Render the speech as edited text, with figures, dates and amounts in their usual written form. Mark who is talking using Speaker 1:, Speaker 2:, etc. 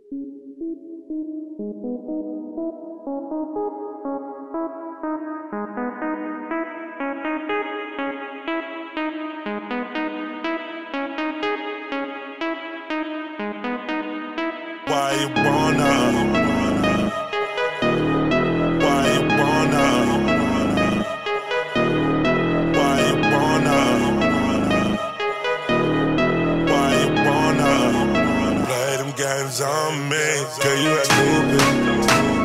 Speaker 1: Why you wanna? Why you wanna? Why you wanna? Why you wanna play them games on me? Girl, you that stupid.